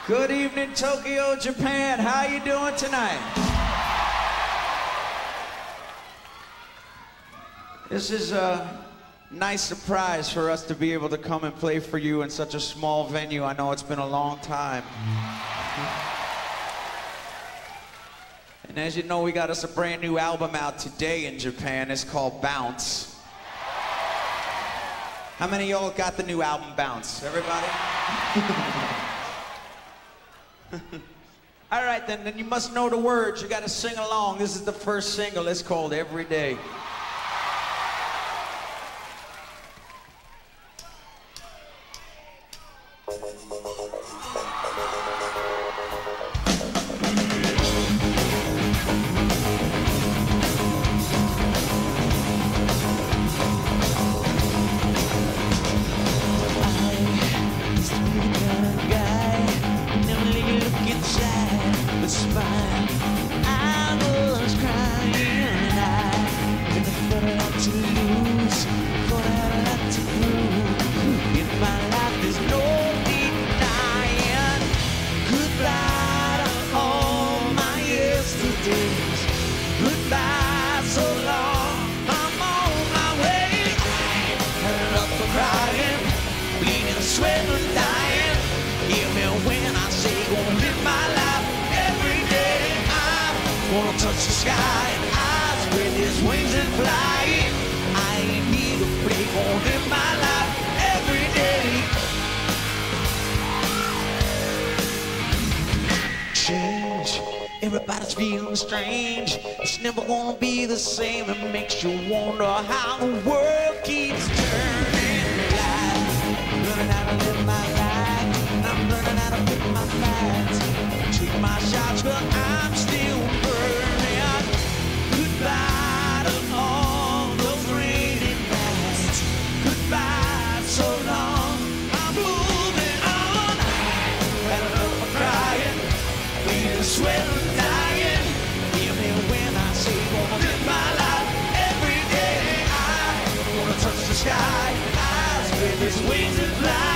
Good evening, Tokyo, Japan. How you doing tonight? This is a nice surprise for us to be able to come and play for you in such a small venue. I know it's been a long time. And as you know, we got us a brand new album out today in Japan. It's called Bounce. How many of y'all got the new album, Bounce? Everybody? All right, then you must know the words. You got to sing along. This is the first single. It's called Every Day. Touch the sky and I spread his wings and fly. I ain't need a break, gonna live my life every day. Change, everybody's feeling strange. It's never gonna be the same. It makes you wonder how the world keeps turning. I'm learning how to live my life, and I'm learning how to pick my fights. Take my shots, but I'm still burning. Goodbye to all those rainy nights. Goodbye, so long. I'm moving on. Had enough of crying, bleeding, sweating, dying. Hear me when I say, gonna live my life every day. I wanna touch the sky. I spread these wings and fly.